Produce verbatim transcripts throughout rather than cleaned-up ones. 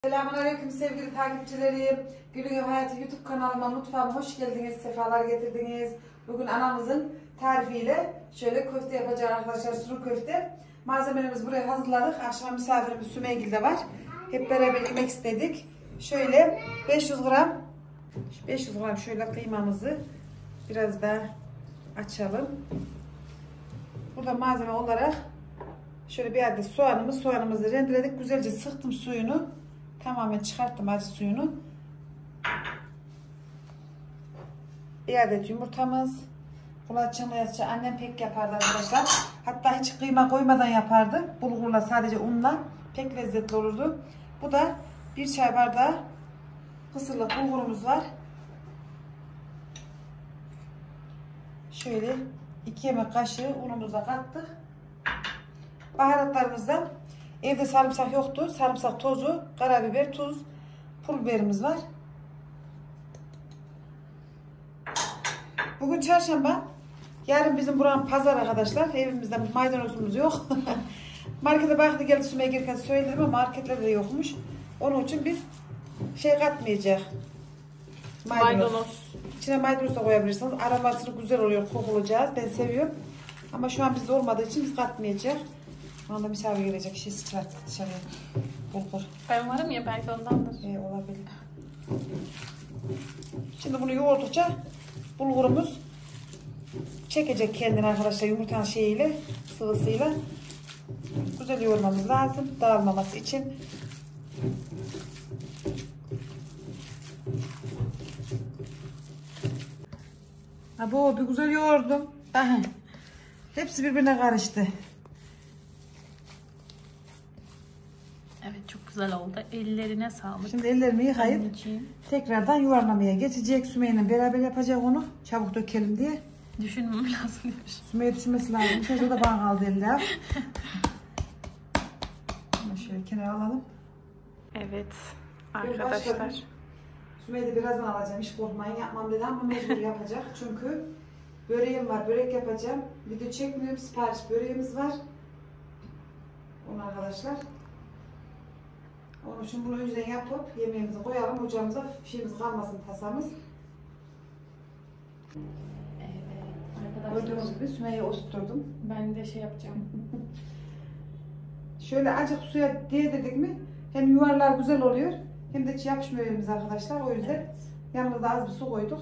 Selamünaleyküm sevgili takipçilerim. Gülün Ev Hayatı YouTube kanalıma, mutfağıma hoş geldiniz, sefalar getirdiniz. Bugün anamızın tarifiyle şöyle köfte yapacağız arkadaşlar, sulu köfte. Malzemelerimizi buraya hazırladık. Akşama misafirimiz Sümeygil'de var. Hep beraber yemek istedik. Şöyle beş yüz gram beş yüz gram şöyle kıymamızı biraz daha açalım. Burada malzeme olarak şöyle bir adet soğanımız, soğanımızı rendeledik. Güzelce sıktım suyunu. Tamamen çıkarttım acı suyunu. Bir adet yumurtamız. Bulaşıcı yatça annem pek yapardı arkadaşlar. Hatta hiç kıyma koymadan yapardı. Bulgurla, sadece unla. Pek lezzetli olurdu. Bu da bir çay bardağı kısırlık bulgurumuz var. Şöyle iki yemek kaşığı unumuzu da kattık. Baharatlarımızdan evde sarımsak yoktu. Sarımsak tozu, karabiber, tuz, pul biberimiz var. Bugün çarşamba. Yarın bizim buranın pazar arkadaşlar. Evimizde maydanozumuz yok. Markete baktı geldi Sümeyye gelirken söyledim ama marketlerde de yokmuş. Onun için biz şey katmayacak. Maydanoz. Maydanoz. İçine maydanoz da koyabilirsiniz. Aroması güzel oluyor, kokulacağız. Ben seviyorum. Ama şu an bizde olmadığı için biz katmayacağız. Şu anda misafir gelecek. Şişi çıkarttık dışarıya. Bulgur. Ben varım ya, belki ondandır. Ee, olabilir. Şimdi bunu yoğurdukça bulgurumuz çekecek kendini arkadaşlar, yumurtanın şeyiyle, sıvısıyla. Güzel yoğurmamız lazım dağılmaması için. Ha, bu bir güzel yoğurdum. Aha. Hepsi birbirine karıştı. Evet, çok güzel oldu. Ellerine sağlık. Şimdi ellerimi yıkayıp anneciğim tekrardan yuvarlamaya geçecek. Sümeyye'yle beraber yapacak onu. Çabuk dökelim diye. Düşünmem lazım demiş. Sümeyye düşünmesi lazım. Çocuğu da bana kaldı eller. Bunu şöyle kenara alalım. Evet arkadaşlar. Sümeyye'yi de birazdan alacağım. Hiç korkmayın, yapmam dedi ama mecbur yapacak. Çünkü böreğim var. Börek yapacağım. Video çekmiyorum. Sipariş böreğimiz var. Onu arkadaşlar. Onun için bunu önceden yapıp yemeğimizi koyalım ocağımıza, şeyimiz kalmasın, tasamız. Evet arkadaşlar. Gördüğünüz gibi Sümeyye'yi osturturdum. Ben de şey yapacağım. Şöyle azıcık suya değdirdik mi hem yuvarlar güzel oluyor hem de hiç yapışmıyor elimiz arkadaşlar. O yüzden evet, yanımıza az bir su koyduk.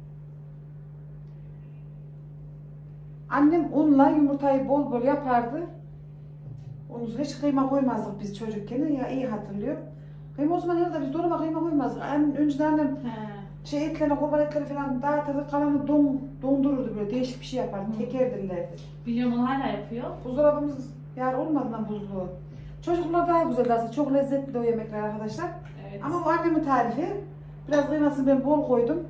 Annem unla yumurtayı bol bol yapardı. Onun hiç kıyma koymazdık biz çocukken, ya iyi hatırlıyorum. Kıyma o zaman herhalde biz dolaba kıyma koymazdık. Yani önceden annem He. şey etlerine, kurban etleri falan dağıtırdı, kalanı don, dondururdu, böyle değişik bir şey yapardı, Hı. tekerdirlerdi. Biliyorum, onu hala yapıyor. Buzdolabımız yani olmadan buzluğu. Çocuklar daha güzel aslında, çok lezzetli o yemekler arkadaşlar. Evet. Ama bu annemin tarifi. Biraz kıymasını ben bol koydum.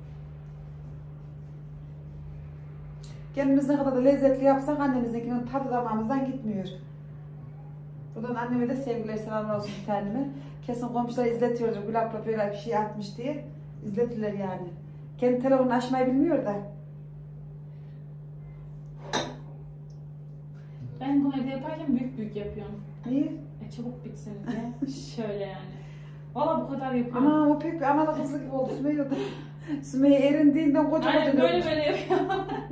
Kendimiz ne kadar da lezzetli yapsak annemizinkinin tadı damağımızdan gitmiyor. Buradan anneme de sevgiler, selamlar olsun bir taneme. Kesin komşular izletiyordur, Gül abla böyle bir şey atmış diye. İzletirler yani. Kendi telefonunu açmayı bilmiyor da. Ben bunu evde yaparken büyük büyük yapıyorum. Niye? E, çabuk bitsin diye. Şöyle yani. Valla bu kadar yapıyorum. Ama o pek bir analı kızlı gibi oldu Sümeyye. Sümeyye erindiğinden koca koca Aynen böyle böyle yapıyorum.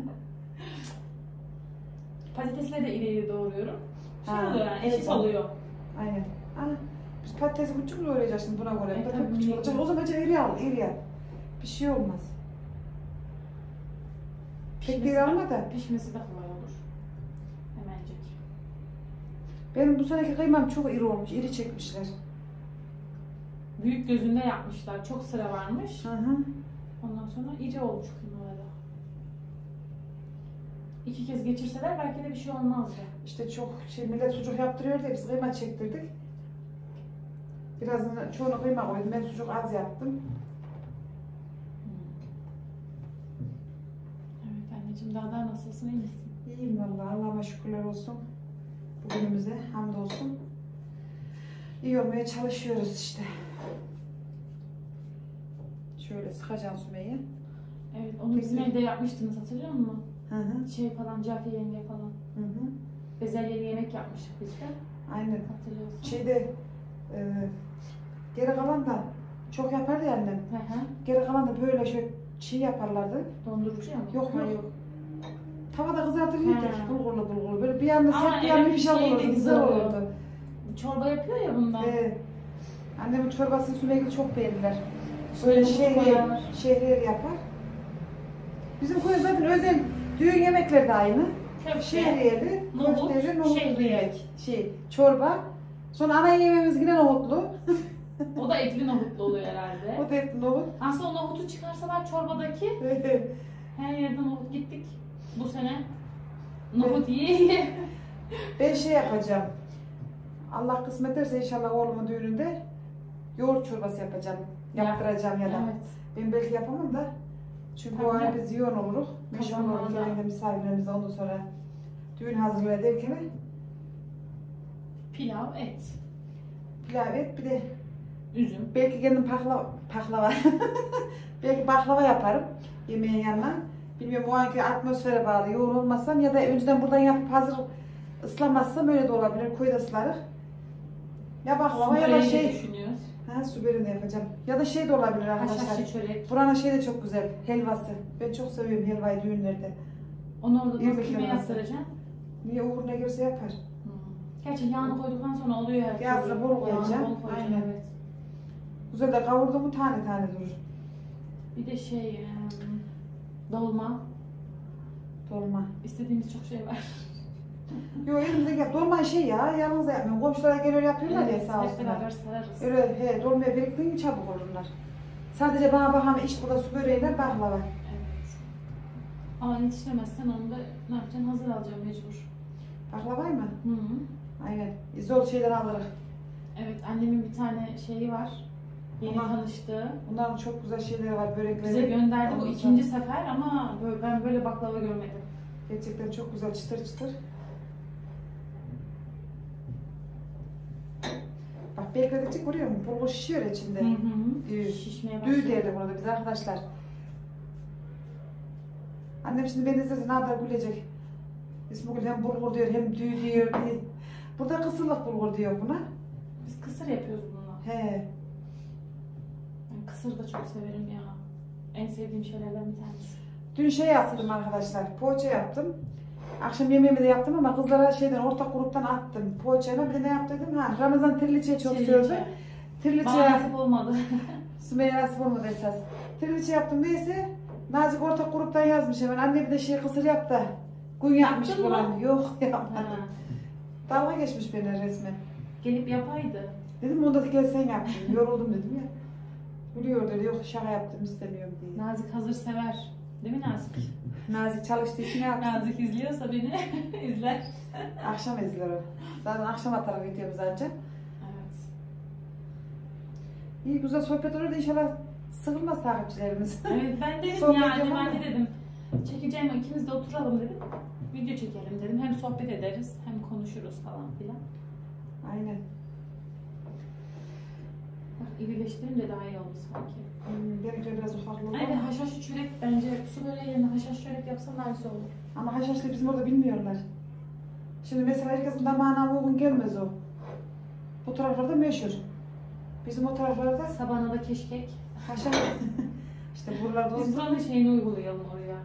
Patatesleri de iri iri doğruyorum. Şey ha, oluyor yani, eşit evet, oluyor. Aynen. Aa, biz patatesi küçük mü doğrayacağız şimdi buna göre? Evet, tabii küçük olacak. O zaman iri al, iri al. Bir şey olmaz. Pek iri alma da. Pişmesi de kolay olur. Hemencik. Benim bu seneki kıymam çok iri olmuş, iri çekmişler. Büyük gözünde yapmışlar, çok sıra varmış. Hı hı. Ondan sonra iri olmuş kıymaları. İki kez geçirseler belki de bir şey olmazdı. İşte çok şey, millet sucuk yaptırıyor diye biz kıyma çektirdik. Birazını çoğunu kıyma koydum. Ben sucuk az yaptım. Hmm. Evet anneciğim, daha da nasılsın, iyi misin? İyiyim vallahi, Allah'ıma şükürler olsun. Bugünümüze hamdolsun. İyi olmaya çalışıyoruz işte. Şöyle sıkacağım Sümeyye. Evet, onu bizim evde yapmıştınız, hatırlıyor musun? Hı hı. Şey falan, Cafiye yenge falan. Hı hı. Bezelyeli yemek yapmıştık biz de. Aynen. Hatırlıyorsun. Şeyde e, Geri kalan da çok yapardı ya annem. Hı hı. Geri kalan da böyle şöyle çiğ yaparlardı. Dondurucu mu? Yok Ha, yok. Tavada kızartır yedik Ha. bulgurlu bulgurlu. Böyle bir yanda Ama sert bir yanda evet, bir şey şey de olurdu. güzel Güzel oluyor. olurdu. Çorba yapıyor ya bundan. Ee, annemin çorbasını Sümeyye çok beğenirler. Şöyle Böyle nohut şehriye, koyar. şehriye yapar. Bizim koyu zaten özel düğün yemekleri de aynı. Köfte, Şehriyeli, nohut, köfteli, nohutlu şehriye. yemek. Şey, çorba. Sonra ana yemeğimiz yine nohutlu. O da etli nohutlu oluyor herhalde. O da etli nohut. Aslında o nohutu çıkarsalar çorbadaki her yerden nohut gittik bu sene. Nohut yiye yiye. Ben şey yapacağım. Allah kısmet ederse inşallah oğlumun düğününde yoğurt çorbası yapacağım. Yaptıracağım ya da. Evet. Ben belki yapamam da. Çünkü o Tabii. ara biz yoğun oluruz. Meşgul oluruz. Kazanlarda. Gelende misafirlerimize ondan sonra düğün hazırlığı ederken Pilav, et, pilav et bir de üzüm. belki kendim paklava, paklava. belki baklava yaparım yemeğin yanına. Bilmiyorum o anki atmosfere bağlı. Yoğun olmazsam ya da önceden buradan yapıp hazır ıslamazsam öyle de olabilir. Koyda ıslarız. Ya baklava ya da Böreği de şey. düşünüyoruz. Ha su böreğini yapacağım. Ya da şey de olabilir arkadaşlar. Haşhaşlı çörek. Buranın şey de çok güzel. Helvası. Ben çok seviyorum helvayı düğünlerde. Onu orada İrmik nasıl kime helvası. yaptıracaksın? Niye uğur ne görse yapar. Hmm. Gerçi yağını koyduktan sonra oluyor her türlü. Yağını bol koyacağım. Yağını bol koyacağım, Aynen. evet. Güzel de kavurdu mu tane tane durur. Bir de şey, em, dolma. Dolma. İstediğimiz çok şey var. Yo elimizde yap. Dolma şey ya. Yalnız da yapmıyorum. Komşulara geliyor yapıyorlar ya Evet, sağ hep olsunlar. beraber sararız. Öyle he dolmaya biriktiğin çabuk olurlar. Sadece bana bakan iş burada su böreğiyle baklava. Evet. Ama yetiştiremezsen onu da ne yapacaksın? Hazır alacağım mecbur. Baklavay mı? Hı hı. Aynen. Zor şeyler alırız. Evet, annemin bir tane şeyi var. Yeni Ama- tanıştığı. Bunların çok güzel şeyleri var. Börekleri. Bize gönderdi bu Ondan ikinci sonra- sefer ama böyle, ben böyle baklava görmedim. Gerçekten çok güzel çıtır çıtır. Bak bekledikçe görüyor musun? Bulgur şişiyor içinde. Hı hı. Düğü. Şişmeye başladı. Düğü derdi burada biz arkadaşlar. Annem şimdi beni izlese ne kadar gülecek. İsmugül hem bulgur diyor hem düğü diyor. diye. Burada kısırlık bulgur diyor buna. Biz kısır yapıyoruz bununla. He. Ben kısır da çok severim ya. En sevdiğim şeylerden bir tanesi. Dün şey yaptım arkadaşlar. Poğaça yaptım. Akşam yemeğimi de yaptım ama kızlara şeyden ortak gruptan attım. Poğaçayla bir de ne yaptıydım? Ha, Ramazan tirliçeyi çok Şey, seviyordu. Bana Tirliçe nasip olmadı. Sümeyye nasip olmadı esas. Tirliçe yaptım neyse. Nazik ortak gruptan yazmış hemen. Anne bir de şey kısır yap da. Gün yapmış Yaptın mı? falan. Yok Ha, yapmadım. Dalga geçmiş beni resmen. gelip yapaydı. Dedim onda da gel sen yap dedim. Yoruldum dedim ya. Gülüyor dedi. Yok şaka yaptım istemiyorum diye. Nazik hazır sever. Değil mi Nazik? Nazik çalıştığı için ne yapsın? Nazik izliyorsa beni izler. Akşam izler o. Zaten akşam atarak gidiyoruz ancak. Evet. İyi güzel sohbet olur da inşallah sıkılmaz takipçilerimiz. Evet ben dedim Sohbet yani yapalım ben mı? de dedim. Çekeceğim ikimiz de oturalım dedim. Video çekelim dedim. Hem sohbet ederiz hem konuşuruz falan filan. Aynen. Bak irileştirince daha iyi oldu sanki. Hmm, benimki biraz ufaklı oldu Aynen ama. haşhaşlı çörek bence su böreği yerine haşhaşlı çörek yapsam daha güzel olur. Ama haşhaşlı bizim orada bilmiyorlar. Şimdi mesela herkesin damağına uygun gelmez o. Bu taraflarda meşhur. Bizim o taraflarda Sabahına da keşkek. haşhaş. işte buralarda Biz olsun. buranın şeyini uygulayalım oraya.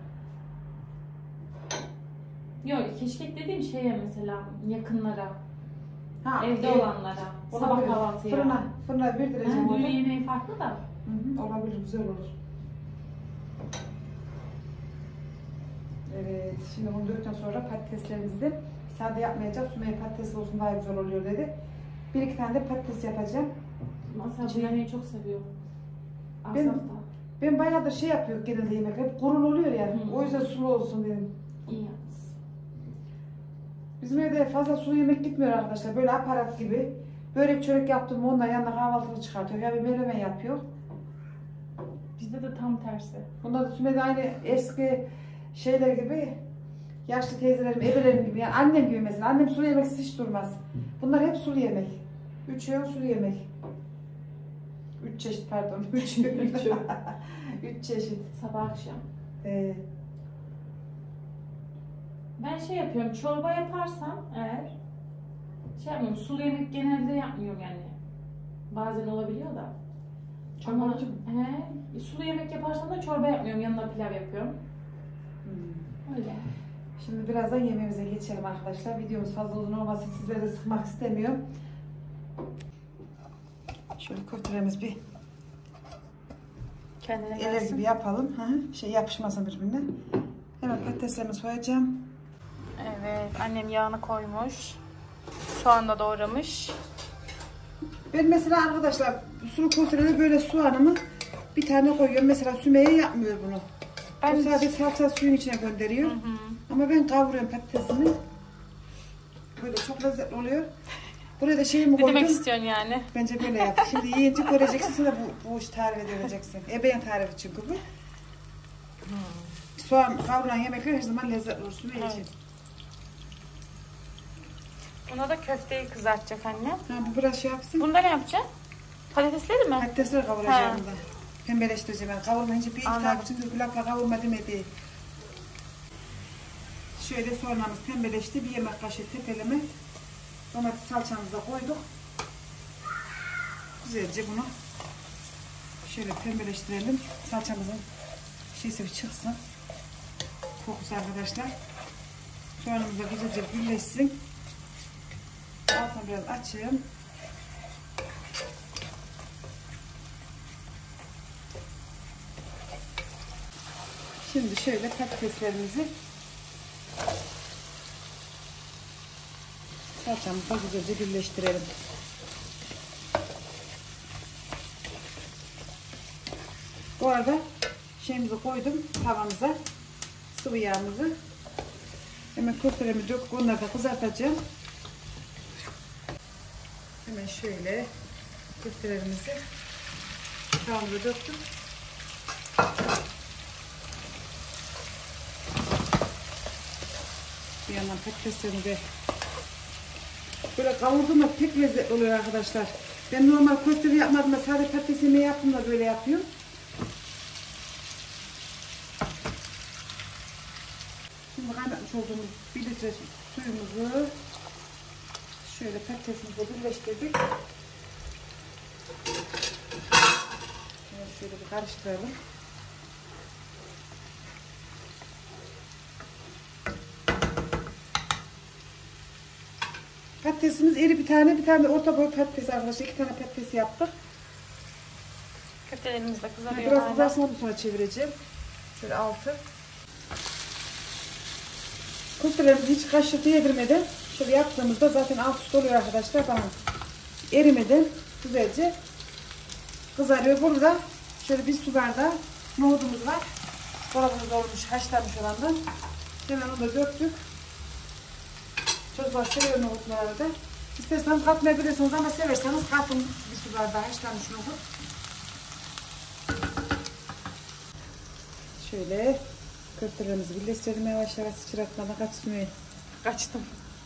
Yok keşkek dediğim şeye mesela yakınlara, Ha, evde ev- olanlara, sabah olabilir. kahvaltıya. Fırına, fırına Ha, verdireceğim düğün orada. yemeği farklı da. Hı hı, olabilir, güzel olur. Evet, şimdi bunu döktükten sonra patateslerimizi sade yapmayacak. Sümeyye patates olsun daha güzel oluyor dedi. Bir iki tane de patates yapacağım. Mesela bu Şey- yemeği çok seviyorum. Ben- Asaf da. Ben bayağıdır şey yapıyor genelde yemek. Hep kurul oluyor ya. Hı. O yüzden sulu olsun dedim. İyi yalnız. Bizim evde fazla sulu yemek gitmiyor arkadaşlar. Böyle aparat gibi. Börek çörek yaptım ondan yanına kahvaltılık çıkartıyor. Ya bir menemen yapıyor. Bizde de tam tersi. Bunlar da Sümeyye de aynı eski şeyler gibi. Yaşlı teyzelerim, ebelerim gibi. Yani annem gibi mesela. Annem sulu yemeksiz hiç durmaz. Bunlar hep sulu yemek. Üç öğün sulu yemek. Üç çeşit pardon. Üç öğün. Üç öğün. Üç çeşit. Sabah akşam. Ee, Ben şey yapıyorum, çorba yaparsam eğer şey yapmıyorum, sulu yemek genelde yapmıyorum yani. Bazen olabiliyor da. Çok Ama acı mı? he, sulu yemek yaparsam da çorba yapmıyorum. Yanına pilav yapıyorum. Hmm. Öyle. Şimdi birazdan yemeğimize geçelim arkadaşlar. Videomuz fazla uzun olmasın. Sizleri de sıkmak istemiyorum. Şöyle köftelerimiz bir Kendine eller gelsin. gibi yapalım. Hı hı. Şey yapışmasın birbirine. Hemen patateslerimizi koyacağım. Evet, annem yağını koymuş. Soğan da doğramış. Ben mesela arkadaşlar sulu köftelere böyle soğanımı bir tane koyuyorum. Mesela Sümeyye yapmıyor bunu. Ben O sadece salça suyun içine gönderiyor. Hı hı. Ama ben kavuruyorum patatesini. Böyle çok lezzetli oluyor. Buraya da şeyimi Ne koydum. demek istiyorsun yani? Bence böyle yap. Şimdi yiyince göreceksin, sonra bu, bu iş tarifi göreceksin. Ebeğin tarifi çünkü bu. Hmm. Soğan kavrulan yemekler her zaman lezzetli olur. Sümeyye için. Evet. Buna da köfteyi kızartacak anne. Ha, bu biraz şey yapsın. Bunda ne yapacaksın? Patatesleri mi? Patatesleri kavuracağım da. Pembeleştireceğim ben. Kavurmayınca bir iki Anladım. takipçim kulakla kavurma demedi. Şöyle soğanımız pembeleşti. Bir yemek kaşığı tepeleme. Domates salçamızı da koyduk. Güzelce bunu şöyle pembeleştirelim. Salçamızın şeysi bir çıksın. Kokusu arkadaşlar. Soğanımız da güzelce birleşsin. Altını biraz açayım. Şimdi şöyle patateslerimizi salçamızla güzelce birleştirelim. Bu arada şeyimizi koydum tavamıza, sıvı yağımızı. Hemen köftelerimi döküp onları da kızartacağım. Hemen şöyle köftelerimizi tavamıza döktüm. Bir yandan patateslerimi de böyle kavurdum da pek lezzetli oluyor arkadaşlar. Ben normal köfte yapmadım da sadece patates yemeği yaptım da böyle yapıyorum. Şimdi kaynatmış olduğumuz bir litre suyumuzu şöyle patatesimizle birleştirdik. Şöyle bir karıştıralım. Patatesimiz iri bir tane, bir tane de orta boy patates arkadaşlar. İki tane patates yaptık. Köftelerimiz de kızarıyor. Biraz hala. kızarsın ondan sonra çevireceğim. Şöyle altı. Köftelerimizi hiç kaşıklı yedirmeden şöyle yaptığımızda zaten alt üst oluyor arkadaşlar. Tamam. Erimeden güzelce kızarıyor. Burada şöyle bir su bardağı nohudumuz var. Dolabımız olmuş, haşlanmış olandan. Hemen onu da döktük. Çocuklar seviyor nohutları da. İsterseniz katmayabilirsiniz ama severseniz katın bir su bardağı haşlanmış nohut. Şöyle köftelerimizi birleştirelim yavaş yavaş sıçratmadan kaçmıyor. Kaçtım.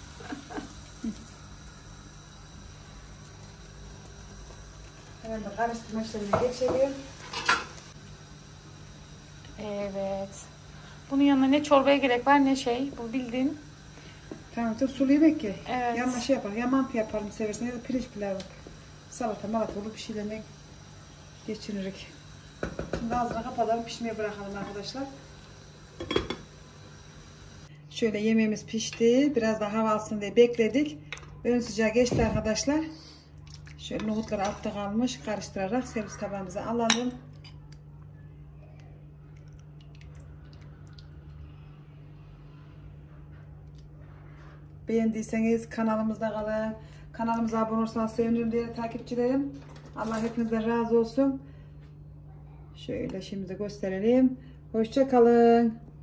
Hemen de karıştırma işlemine geçelim. Evet. Bunun yanına ne çorbaya gerek var ne şey. Bu bildiğin. Tamam çok sulu yemek ki. Evet. Yanına şey yaparım. Ya mantı yaparım seversen ya da pirinç pilavı. Salata malata olur bir şeylerle geçiririk. Şimdi ağzını kapatalım, pişmeye bırakalım arkadaşlar. Şöyle yemeğimiz pişti. Biraz daha hava alsın diye bekledik. Ön sıcağı geçti arkadaşlar. Şöyle nohutlar altta kalmış. Karıştırarak servis tabağımıza alalım. Beğendiyseniz kanalımızda kalın. Kanalımıza abone olursanız sevinirim diye takipçilerim. Allah hepinizden razı olsun. Şöyle şimdi de gösterelim. Hoşça kalın.